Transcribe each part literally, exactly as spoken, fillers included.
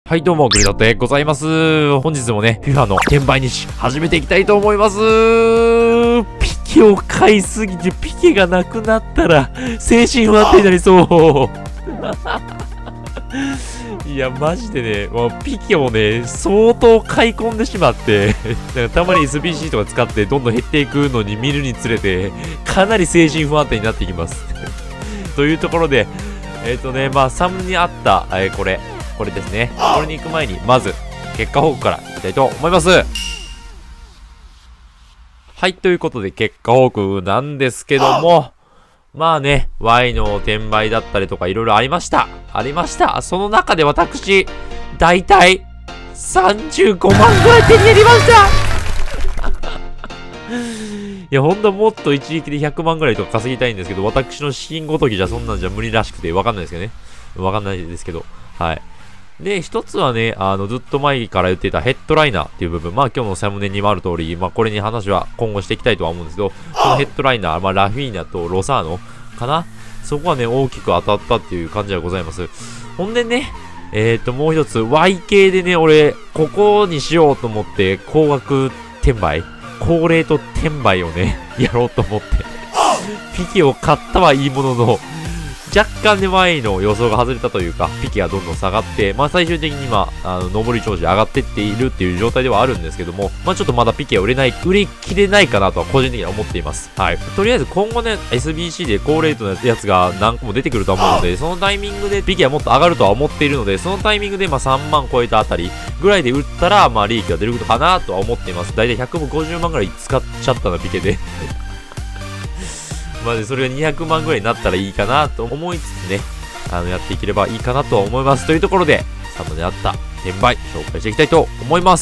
はい、どうも、グリドでございます。本日もね、フィファ の転売日、始めていきたいと思います。ピケを買いすぎて、ピケがなくなったら、精神不安定になりそう。いや、マジでね、もうピケをね、相当買い込んでしまって、なんかたまに エスビーシー とか使って、どんどん減っていくのに見るにつれて、かなり精神不安定になっていきます。というところで、えっとね、まあ、サムにあった、えー、これ。これですね。これに行く前に、まず、結果報告からいきたいと思います。はい、ということで、結果報告なんですけども、まあね、Y の転売だったりとかいろいろありました。ありました。その中で私、だいたいさんじゅうごまんぐらい手に入りましたいや、ほんともっと一撃でひゃくまんぐらいとか稼ぎたいんですけど、私の資金ごときじゃそんなんじゃ無理らしくて、わかんないですけどね。わかんないですけど。はい。で、一つはね、あの、ずっと前から言っていたヘッドライナーっていう部分。まあ今日のサムネにもある通り、まあこれに話は今後していきたいとは思うんですけど、そのヘッドライナー、まあラフィーナとロサーノかな、そこはね、大きく当たったっていう感じでございます。ほんでね、えーと、もう一つ、ワイ 系でね、俺、ここにしようと思って、高額転売、高レート転売をね、やろうと思って、ピケを買ったはいいものの、若干ね、Y の予想が外れたというか、ピケがどんどん下がって、まあ最終的に今、あの、上り調子上がってっているっていう状態ではあるんですけども、まあちょっとまだピケは売れない、売り切れないかなとは個人的には思っています。はい。とりあえず今後ね、エスビーシー で高レートのやつが何個も出てくると思うので、そのタイミングでピケはもっと上がるとは思っているので、そのタイミングでまあさんまん超えたあたりぐらいで売ったら、まあ利益が出るのかなとは思っています。だいたいひゃくごじゅうまんぐらい使っちゃったな、ピケで。まあそれがにひゃくまんぐらいになったらいいかなと思いつつね、あの、やっていければいいかなとは思います。というところで、サムであった転売、紹介していきたいと思います。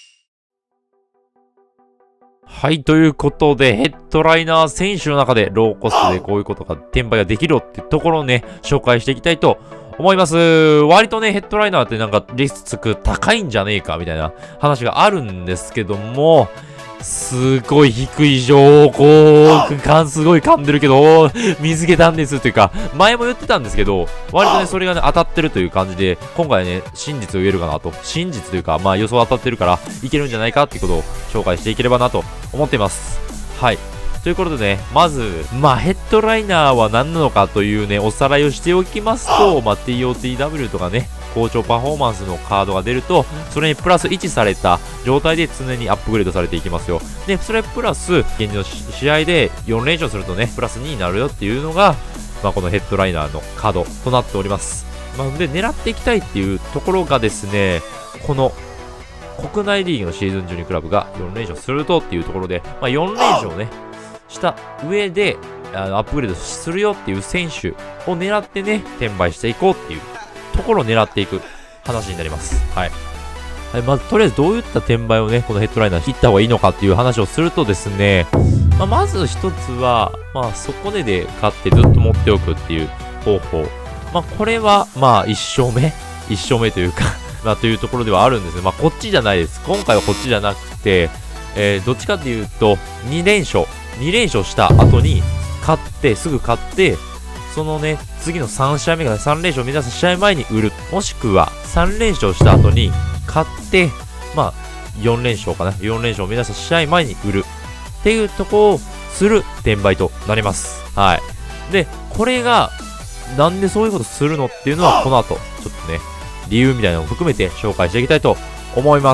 はい、ということで、ヘッドライナー選手の中で、ローコストでこういうことが、転売ができるってところをね、紹介していきたいと思います。割とね、ヘッドライナーってなんかリスク高いんじゃねえか、みたいな話があるんですけども、すごい低い情報感すごい噛んでるけど、水気たんですというか、前も言ってたんですけど、割とね、それがね、当たってるという感じで、今回ね、真実を言えるかなと。真実というか、まあ予想当たってるから、いけるんじゃないかっていうことを紹介していければなと思っています。はい。ということでね、まず、まあ、ヘッドライナーは何なのかというね、おさらいをしておきますと、まあ、ティーオーティーダブリュー とかね、好調パフォーマンスのカードが出ると、それにプラスいちされた状態で常にアップグレードされていきますよ。で、それプラス、現状の試合でよん連勝するとね、プラスにになるよっていうのが、まあ、このヘッドライナーのカードとなっております。まあ、で、狙っていきたいっていうところがですね、この、国内リーグのシーズン中にクラブがよん連勝するとっていうところで、まあ、よん連勝ね、した上で、あの、アップグレードするよっていう選手を狙ってね、転売していこうっていうところを狙っていく話になります。はい。はい、まず、とりあえずどういった転売をね、このヘッドライナー切った方がいいのかっていう話をするとですね、まあ、まず一つは、まあ、底値で買ってずっと持っておくっていう方法。まあ、これは、まあ、一勝目一勝目というかまあ、というところではあるんですね。まあ、こっちじゃないです。今回はこっちじゃなくて、えー、どっちかっていうと、に連勝。に連勝した後に、勝って、すぐ勝って、そのね、次のさん試合目がさん連勝を目指す試合前に売る。もしくは、さん連勝した後に、勝って、まあ、よん連勝かな。よん連勝を目指す試合前に売る。っていうとこをする転売となります。はい。で、これが、なんでそういうことするのっていうのは、この後、ちょっとね、理由みたいなのを含めて紹介していきたいと思います。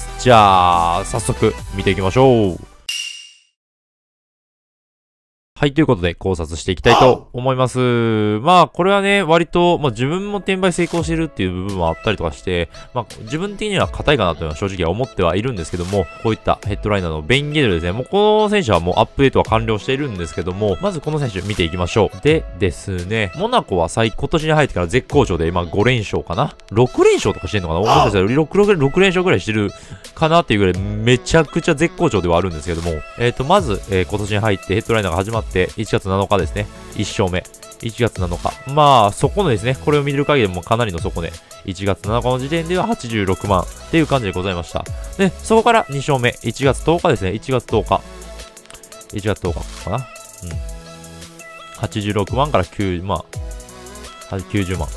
じゃあ、早速、見ていきましょう。はい、ということで考察していきたいと思います。まあ、これはね、割と、まあ自分も転売成功してるっていう部分もあったりとかして、まあ自分的には硬いかなというのは正直は思ってはいるんですけども、こういったヘッドライナーのベンゲルですね。もうこの選手はもうアップデートは完了しているんですけども、まずこの選手見ていきましょう。でですね、モナコは最、今年に入ってから絶好調で、まあご連勝かな ?ろく 連勝とかしてんのかなもしかしたら 6, 6連勝ぐらいしてるかなっていうぐらいめちゃくちゃ絶好調ではあるんですけども、えっと、まず、えー、今年に入ってヘッドライナーが始まって、いちがつなのかですね。いち勝目。いちがつなのか。まあ、底値ですね。これを見る限りでもかなりの底値。いちがつなのかの時点でははちじゅうろくまんっていう感じでございました。で、そこからに勝目。いちがつとおかですね。いちがつとおか。いちがつとおかかな。うん。はちじゅうろくまんからきゅう、まあ、きゅうじゅうまん。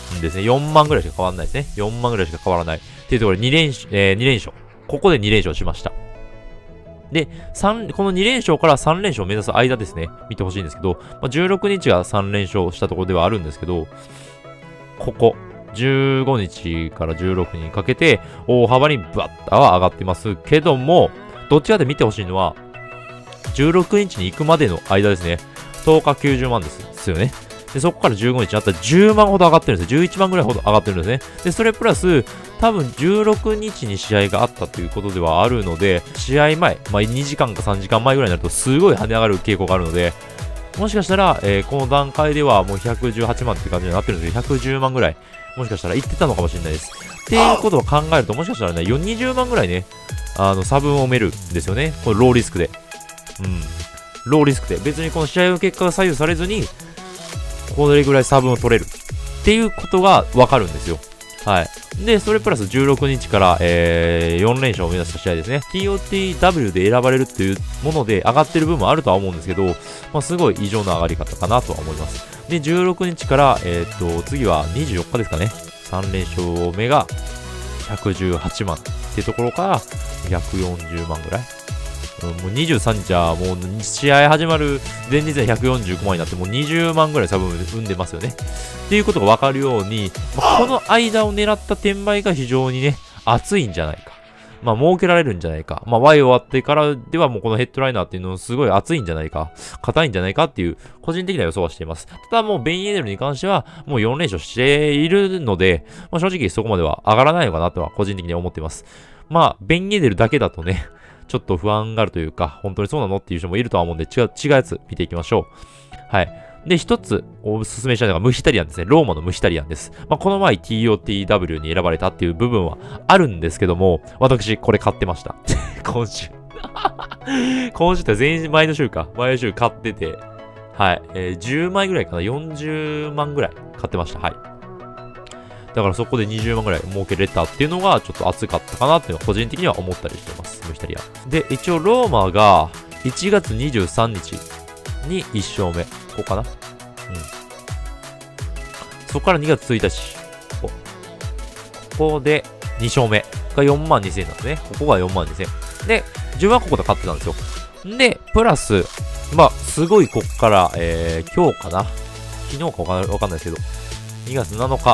んですね。よんまんぐらいしか変わらないですね。よんまんぐらいしか変わらない。っていうところでに連勝、えー、に連勝。ここでに連勝しました。で、3、このに連勝からさん連勝を目指す間ですね。見てほしいんですけど、まあ、じゅうろくにちがさん連勝したところではあるんですけど、ここ、じゅうごにちからじゅうろくにちにかけて、大幅にバッターは上がってますけども、どっちかで見てほしいのは、じゅうろくにちに行くまでの間ですね。とおかきゅうじゅうまんです。ですよね。で、そこからじゅうごにちになったらじゅうまんほど上がってるんですよ。じゅういちまんぐらいほど上がってるんですね。で、それプラス、多分じゅうろくにちに試合があったということではあるので、試合前、まあにじかんかさんじかんまえぐらいになるとすごい跳ね上がる傾向があるので、もしかしたら、えー、この段階ではもうひゃくじゅうはちまんって感じになってるんですけど、ひゃくじゅうまんぐらい、もしかしたら行ってたのかもしれないです。っていうことを考えると、もしかしたらね、にじゅうまんぐらいね、あの、差分を埋めるんですよね。これローリスクで。うん。ローリスクで。別にこの試合の結果が左右されずに、これぐらい差分を取れる。っていうことがわかるんですよ。はい。で、それプラスじゅうろくにちから、えー、よん連勝を目指した試合ですね。ティーオーティーダブリュー で選ばれるっていうもので上がってる部分もあるとは思うんですけど、まあ、すごい異常な上がり方かなとは思います。で、じゅうろくにちから、えー、っと、次はにじゅうよっかですかね。さん連勝目がひゃくじゅうはちまんっていうところからひゃくよんじゅうまんぐらい。うん、もうにじゅうさんにちはもう試合始まる前日でひゃくよんじゅうごまんになってもうにじゅうまんぐらい差分生んでますよね。っていうことがわかるように、まあ、この間を狙った転売が非常にね、熱いんじゃないか。まあ、儲けられるんじゃないか。まあ、Y 終わってからではもうこのヘッドライナーっていうのすごい熱いんじゃないか。硬いんじゃないかっていう、個人的な予想はしています。ただもうベン・イエネルに関しては、もうよん連勝しているので、まあ、正直そこまでは上がらないのかなとは個人的には思っています。まあ、ベン・イエネルだけだとね、ちょっと不安があるというか、本当にそうなのっていう人もいるとは思うんで、違う、違うやつ見ていきましょう。はい。で、一つおすすめしたいのがムヒタリアンですね。ローマのムヒタリアンです。まあ、この前 ティーオーティーダブリュー に選ばれたっていう部分はあるんですけども、私これ買ってました。今週。今週って全員前の週か。前の週買ってて、はい。えー、じゅうまいぐらいかな。よんじゅうまんぐらい買ってました。はい。だからそこでにじゅうまんぐらい儲けれたっていうのがちょっと熱かったかなっていうのは個人的には思ったりしてます。ムヒタリアン。で、一応ローマがいちがつにじゅうさんにちにいち勝目。ここかな。うん。そこからにがつついたち。ここ。ここでに勝目がよんまんにせんえんなんですね。ここがよんまんにせんえん。で、自分はここで買ってたんですよ。で、プラス、まあ、すごいこっから、えー、今日かな。昨日かわかんないですけど、にがつなのか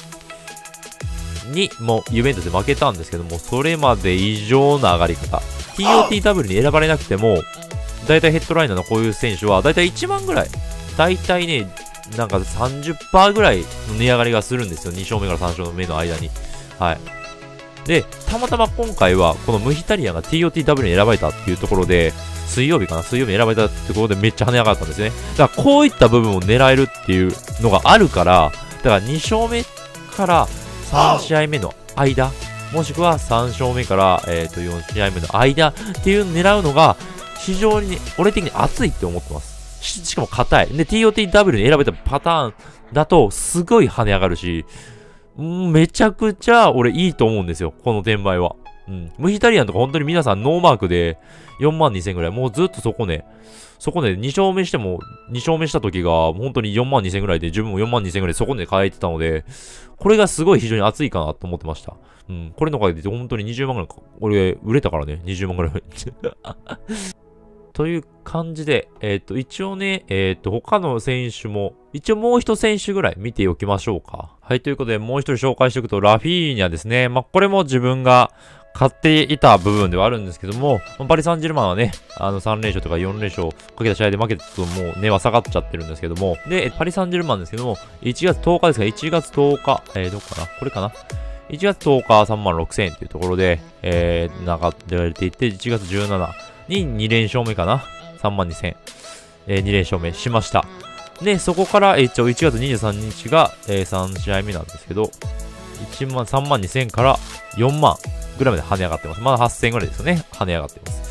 にもうユベントスで負けたんですけども、それまで異常な上がり方。ティーオーティーダブリュー に選ばれなくても、だいたいヘッドライナーのこういう選手は、だいたいいちまんぐらい。だいたいね、なんか さんじゅっパーセント ぐらいの値上がりがするんですよ。に勝目からさん勝目の間に。はい。で、たまたま今回は、このムヒタリアンが ティーオーティーダブリュー に選ばれたっていうところで、水曜日かな水曜日に選ばれたってところでめっちゃ跳ね上がったんですね。だからこういった部分を狙えるっていうのがあるから、だからに勝目からさん試合目の間、もしくはさん勝目から、えっと、よん試合目の間っていうのを狙うのが、非常に、ね、俺的に熱いって思ってます。し、しかも硬い。で、ティーオーティーダブリュー に選べたパターンだと、すごい跳ね上がるし、んめちゃくちゃ俺いいと思うんですよ。この転売は。うん。ムヒタリアンとか本当に皆さんノーマークでよんまんにせんぐらい。もうずっとそこね、そこね、に勝目しても、に勝目した時が本当によんまんにせんぐらいで、自分もよんまんにせんぐらいそこで買えてたので、これがすごい非常に熱いかなと思ってました。うん。これのおかげで本当ににじゅうまんぐらい、俺売れたからね、にじゅうまんぐらい。という感じで、えっと、一応ね、えっと、他の選手も、一応もう一選手ぐらい見ておきましょうか。はい、ということで、もう一人紹介しておくと、ラフィーニャですね。まあ、これも自分が買っていた部分ではあるんですけども、パリ・サンジェルマンはね、あのさん連勝とかよん連勝かけた試合で負けてともう値は下がっちゃってるんですけども、で、パリ・サンジェルマンですけども、いちがつとおかですか、いちがつとおか、えー、どこかなこれかないちがつとおかさんまんろくせんえんというところで、えー、流れていって、いちがつじゅうしちににに連勝目かな ?さんまんにせん、えー、に連勝目しました。で、そこから、えー、一応いちがつにじゅうさんにちが、えー、さん試合目なんですけど、いちまん、さんまんにせんからよんまんぐらいまで跳ね上がってます。まだはっせんぐらいですよね。跳ね上がってます。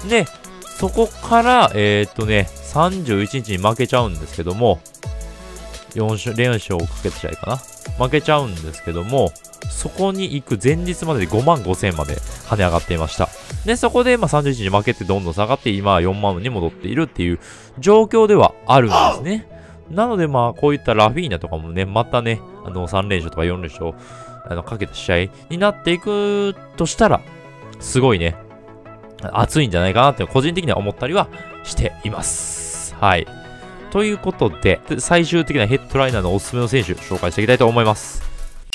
で、そこから、えー、っとね、さんじゅういちにちに負けちゃうんですけども、よん勝、連勝をかけた試合かな負けちゃうんですけども、そこに行く前日まででごまんごせんまで跳ね上がっていました。で、そこでまあさんじゅういちにちに負けてどんどん下がって今はよんまんに戻っているっていう状況ではあるんですね。 なのでまあ、こういったラフィーナとかもね、またね、あの、さん連勝とかよん連勝、あの、かけた試合になっていくとしたら、すごいね、熱いんじゃないかなって個人的には思ったりはしています。はい。ということで、最終的なヘッドライナーのおすすめの選手、紹介していきたいと思います。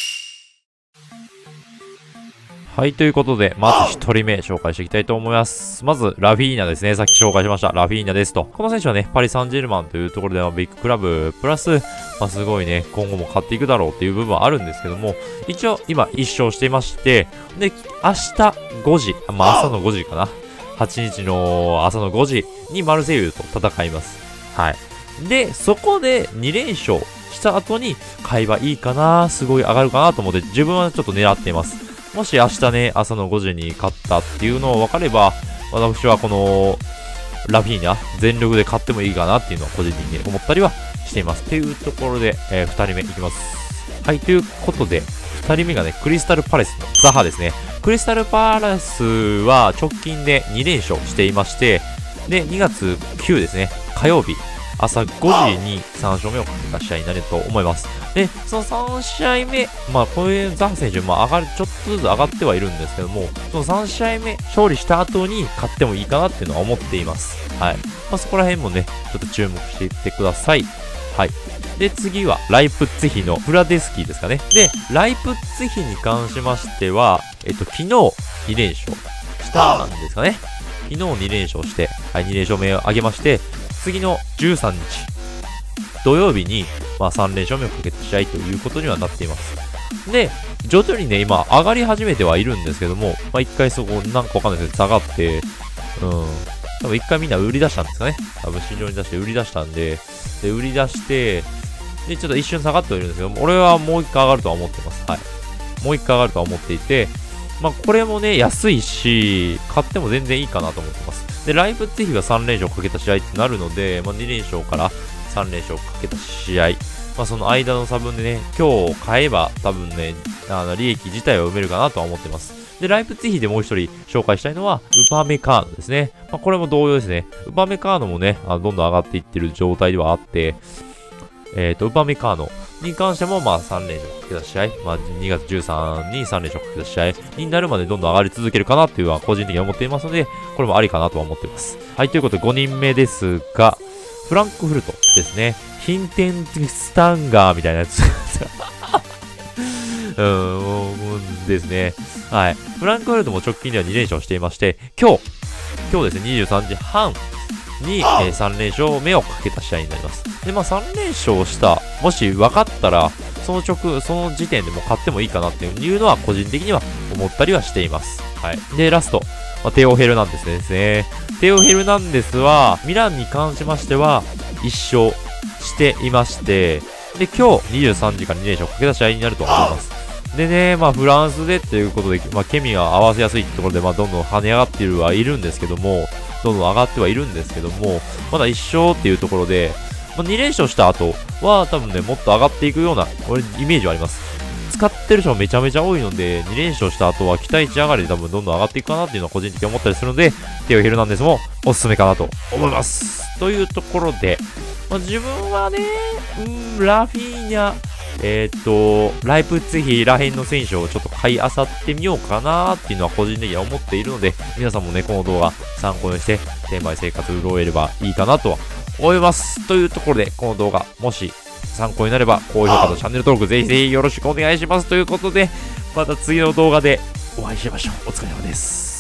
はい、ということで、まずひとりめ紹介していきたいと思います。まず、ラフィーナですね。さっき紹介しました。ラフィーナですと。この選手はね、パリ・サンジェルマンというところではビッグクラブ、プラス、まあ、すごいね、今後も勝っていくだろうっていう部分はあるんですけども、一応、今、いっ勝していまして、で、明日ごじ、まあ、朝のごじかな。はちにちの朝のごじにマルセイユと戦います。はい。で、そこでに連勝した後に買えばいいかな、すごい上がるかなと思って、自分はちょっと狙っています。もし明日ね、朝のごじに勝ったっていうのを分かれば、私はこの、ラフィーナ、全力で勝ってもいいかなっていうのは個人的に思ったりはしています。っていうところで、えー、ふたりめいきます。はい、ということで、ふたりめがね、クリスタルパレスのザハですね。クリスタルパレスは直近でに連勝していまして、で、にがつくにですね、火曜日、朝ごじにさん勝目をかけた試合になると思います。で、そのさん試合目、まあ、こういうザハ選手、まあ、上がる、ちょっとずつ上がってはいるんですけども、そのさん試合目、勝利した後に勝ってもいいかなっていうのは思っています。はい。まあ、そこら辺もね、ちょっと注目していってください。はい。で、次は、ライプッツィヒのフラデスキーですかね。で、ライプッツィヒに関しましては、えっと、昨日に連勝したんですかね。昨日に連勝して、はい、に連勝目を挙げまして、次のじゅうさんにち、土曜日に、まあ、さん連勝目をかけた試合ということにはなっています。で、徐々にね、今、上がり始めてはいるんですけども、まあ、一回そこ、なんかわかんないですけど、下がって、うん、多分一回みんな売り出したんですかね。多分市場に出して売り出したんで、で、売り出して、で、ちょっと一瞬下がってはいるんですけども、俺はもう一回上がるとは思ってます。はい。もう一回上がるとは思っていて、まあ、これもね、安いし、買っても全然いいかなと思ってます。で、ライプッツィヒがさん連勝かけた試合ってなるので、まあ、に連勝からさん連勝かけた試合、まあ、その間の差分でね、今日買えば多分ね、あの利益自体は埋めるかなとは思ってます。で、ライプッツィヒでもう一人紹介したいのは、ウパメカーノですね。まあ、これも同様ですね。ウパメカーノもね、あのどんどん上がっていってる状態ではあって、えっと、ウパメカーノに関しても、まあ、さん連勝かけた試合、まあ、にがつじゅうさんにちにさん連勝かけた試合になるまでどんどん上がり続けるかなっていうのは個人的に思っていますので、これもありかなとは思っています。はい、ということでごにんめですが、フランクフルトですね。ヒンテンスタンガーみたいなやつ。うーん、ですね。はい。フランクフルトも直近ではに連勝していまして、今日、今日ですね、にじゅうさんじはんに、えー、さん連勝目をかけた試合になります。で、まあさん連勝した、もし分かったら、その直、その時点でも勝ってもいいかなっていうのは個人的には思ったりはしています。はい。で、ラスト、まあ、テオ・ヘルナンデスですね。テオ・ヘルナンデスは、ミランに関しましては、いっ勝していまして、で、今日にじゅうさんじからに連勝かけた試合になると思います。でね、まあフランスでっていうことで、まあケミが合わせやすいってところで、まあどんどん跳ね上がっているはいるんですけども、どんどん上がってはいるんですけども、まだいっ勝っていうところで、まあ、に連勝した後は多分ね、もっと上がっていくような、俺、イメージはあります。使ってる人もめちゃめちゃ多いので、に連勝した後は期待値上がりで多分どんどん上がっていくかなっていうのは個人的に思ったりするので、テオ・ヘルナンデスもおすすめかなと思います。というところで、まあ、自分はね、うん、ラフィーニャ、えー、っと、ライプッツィヒらへんの選手をちょっと買い漁ってみようかなっていうのは個人的には思っているので、皆さんもね、この動画参考にして、転売生活を潤えればいいかなとは思います。というところで、この動画、もし参考になれば、高評価とチャンネル登録ぜひぜひよろしくお願いします。ということで、また次の動画でお会いしましょう。お疲れ様です。